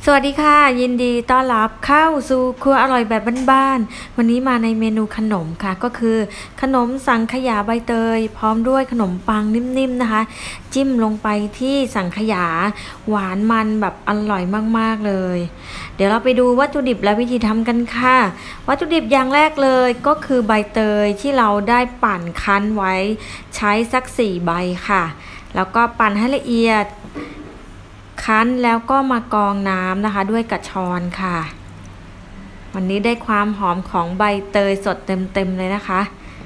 สวัสดีค่ะยินดีต้อนรับเข้าสู่ครัวอร่อยแบบบ้านๆวันนี้มาในเมนูขนมค่ะก็คือขนมสังขยาใบเตยพร้อมด้วยขนมปังนิ่มๆนะคะจิ้มลงไปที่สังขยาหวานมันแบบอร่อยมากๆเลยเดี๋ยวเราไปดูวัตถุดิบและวิธีทำกันค่ะวัตถุดิบอย่างแรกเลยก็คือใบเตยที่เราได้ปั่นคั้นไว้ใช้สัก4ใบค่ะแล้วก็ปั่นให้ละเอียดคั้นแล้วก็มากรองน้ำนะคะด้วยกระชอนค่ะวันนี้ได้ความหอมของใบเตยสดเต็มๆเลยนะคะ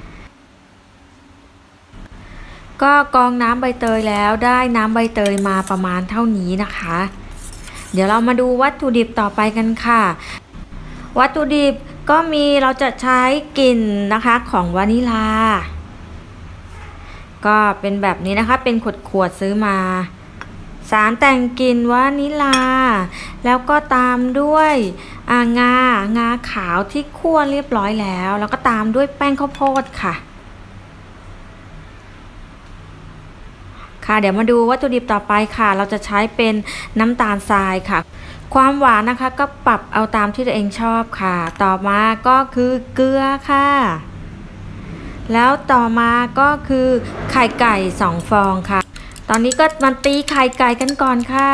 ก็กรองน้ำใบเตยแล้วได้น้ำใบเตยมาประมาณเท่านี้นะคะเดี๋ยวเรามาดูวัตถุดิบต่อไปกันค่ะวัตถุดิบก็มีเราจะใช้กลิ่นนะคะของวานิลาก็เป็นแบบนี้นะคะเป็นขวดๆซื้อมาสารแต่งกลิ่นวานิลาแล้วก็ตามด้วยงาขาวที่คั่วเรียบร้อยแล้วก็ตามด้วยแป้งข้าวโพดค่ะเดี๋ยวมาดูวัตถุดิบต่อไปค่ะเราจะใช้เป็นน้ำตาลทรายค่ะความหวานนะคะก็ปรับเอาตามที่ตัวเองชอบค่ะต่อมาก็คือเกลือค่ะแล้วต่อมาก็คือไข่ไก่2ฟองค่ะตอนนี้ก็มาตีไข่ไก่กันก่อนค่ะ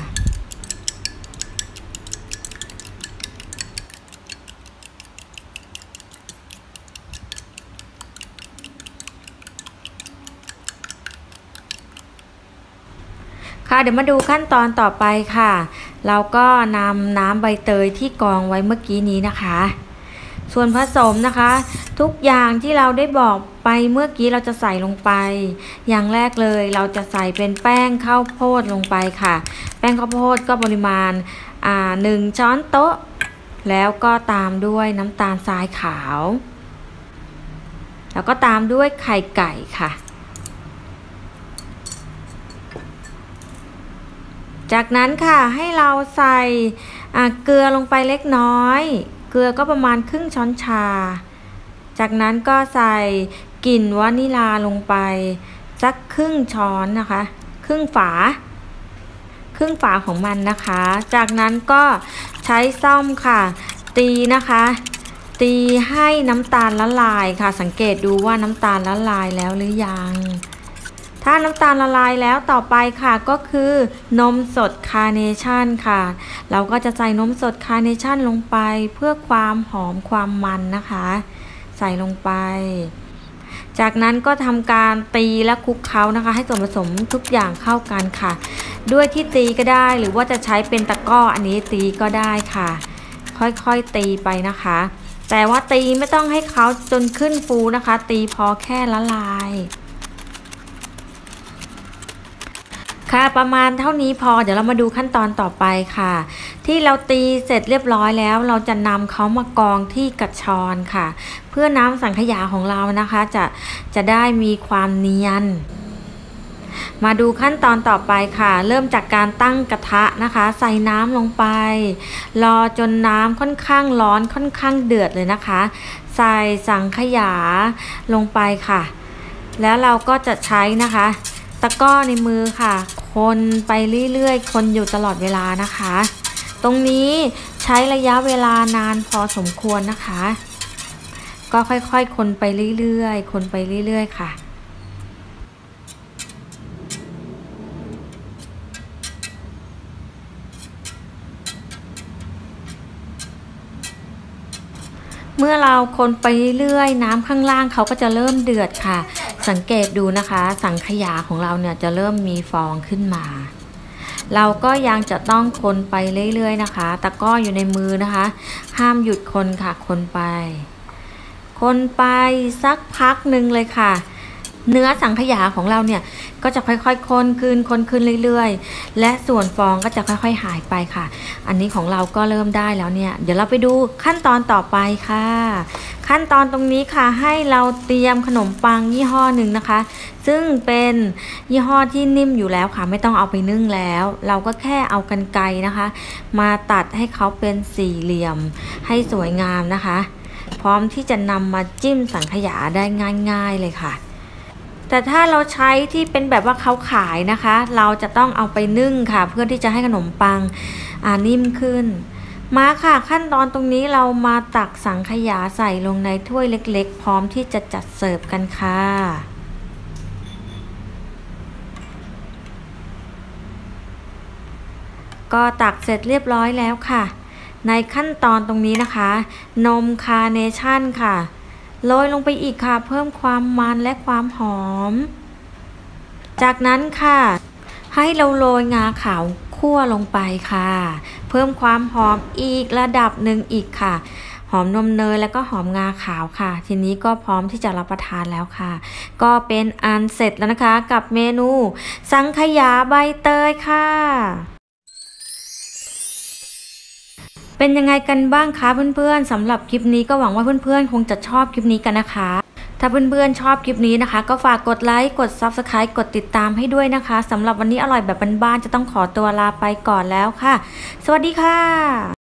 เดี๋ยวมาดูขั้นตอนต่อไปค่ะเราก็นำน้ำใบเตยที่กรองไว้เมื่อกี้นี้นะคะส่วนผสมนะคะทุกอย่างที่เราได้บอกไปเมื่อกี้เราจะใส่ลงไปอย่างแรกเลยเราจะใส่เป็นแป้งข้าวโพดลงไปค่ะแป้งข้าวโพดก็ปริมาณ1 ช้อนโต๊ะแล้วก็ตามด้วยน้ำตาลทรายขาวแล้วก็ตามด้วยไข่ไก่ค่ะจากนั้นค่ะให้เราใส่เกลือลงไปเล็กน้อยเกลือก็ประมาณครึ่งช้อนชาจากนั้นก็ใส่กลิ่นวานิลาลงไปสักครึ่งช้อนนะคะครึ่งฝาของมันนะคะจากนั้นก็ใช้ส้อมค่ะตีนะคะตีให้น้ำตาลละลายค่ะสังเกตดูว่าน้ำตาลละลายแล้วหรือยังถ้าน้ำตาลละลายแล้วต่อไปค่ะก็คือนมสดคาร์เนชั่นค่ะเราก็จะใส่นมสดคาร์เนชั่นลงไปเพื่อความหอมความมันนะคะใส่ลงไปจากนั้นก็ทำการตีและคลุกเคล้านะคะให้ส่วนผสมทุกอย่างเข้ากันค่ะด้วยที่ตีก็ได้หรือว่าจะใช้เป็นตะกร้ออันนี้ตีก็ได้ค่ะค่อยๆตีไปนะคะแต่ว่าตีไม่ต้องให้เขาจนขึ้นฟูนะคะตีพอแค่ละลายประมาณเท่านี้พอเดี๋ยวเรามาดูขั้นตอนต่อไปค่ะที่เราตีเสร็จเรียบร้อยแล้วเราจะนำเขามากรองที่กระชอนค่ะเพื่อน้ำสังขยาของเรานะคะจะได้มีความเนียนมาดูขั้นตอนต่อไปค่ะเริ่มจากการตั้งกระทะนะคะใส่น้ำลงไปรอจนน้ำค่อนข้างร้อนค่อนข้างเดือดเลยนะคะใส่สังขยาลงไปค่ะแล้วเราก็จะใช้นะคะตะกร้อในมือค่ะคนไปเรื่อยๆคนอยู่ตลอดเวลานะคะตรงนี้ใช้ระยะเวลานานพอสมควรนะคะก็ค่อยๆคนไปเรื่อยๆคนไปเรื่อยๆค่ะเมื่อเราคนไปเรื่อยน้ำข้างล่างเขาก็จะเริ่มเดือดค่ะสังเกตดูนะคะสังขยาของเราเนี่ยจะเริ่มมีฟองขึ้นมาเราก็ยังจะต้องคนไปเรื่อยๆนะคะตะกร้ออยู่ในมือนะคะห้ามหยุดคนค่ะคนไปสักพักหนึ่งเลยค่ะเนื้อสังขยาของเราเนี่ยก็จะค่อยๆคนขึ้นเรื่อยๆและส่วนฟองก็จะค่อยๆหายไปค่ะอันนี้ของเราก็เริ่มได้แล้วเนี่ยเดี๋ยวเราไปดูขั้นตอนต่อไปค่ะขั้นตอนตรงนี้ค่ะให้เราเตรียมขนมปังยี่ห้อหนึ่งนะคะซึ่งเป็นยี่ห้อที่นิ่มอยู่แล้วค่ะไม่ต้องเอาไปนึ่งแล้วเราก็แค่เอากรรไกรนะคะมาตัดให้เขาเป็นสี่เหลี่ยมให้สวยงามนะคะพร้อมที่จะนำมาจิ้มสังขยาได้ง่ายๆเลยค่ะแต่ถ้าเราใช้ที่เป็นแบบว่าเขาขายนะคะเราจะต้องเอาไปนึ่งค่ะเพื่อที่จะให้ขนมปังนิ่มขึ้นมาค่ะขั้นตอนตรงนี้เรามาตักสังขยาใส่ลงในถ้วยเล็กๆพร้อมที่จะจัดเสิร์ฟกันค่ะก็ตักเสร็จเรียบร้อยแล้วค่ะในขั้นตอนตรงนี้นะคะนมคาร์เนชั่นค่ะโรยลงไปอีกค่ะเพิ่มความมันและความหอมจากนั้นค่ะให้เราโรยงาขาวคั่วลงไปค่ะเพิ่มความหอมอีกระดับหนึ่งอีกค่ะหอมนมเนยแล้วก็หอมงาขาวค่ะทีนี้ก็พร้อมที่จะรับประทานแล้วค่ะก็เป็นอันเสร็จแล้วนะคะกับเมนูสังขยาใบเตยค่ะเป็นยังไงกันบ้างคะเพื่อนๆสำหรับคลิปนี้ก็หวังว่าเพื่อนๆคงจะชอบคลิปนี้กันนะคะถ้าเพื่อนๆชอบคลิปนี้นะคะก็ฝากกดไลค์กด Subscribe กดติดตามให้ด้วยนะคะสำหรับวันนี้อร่อยแบบบ้านๆจะต้องขอตัวลาไปก่อนแล้วค่ะสวัสดีค่ะ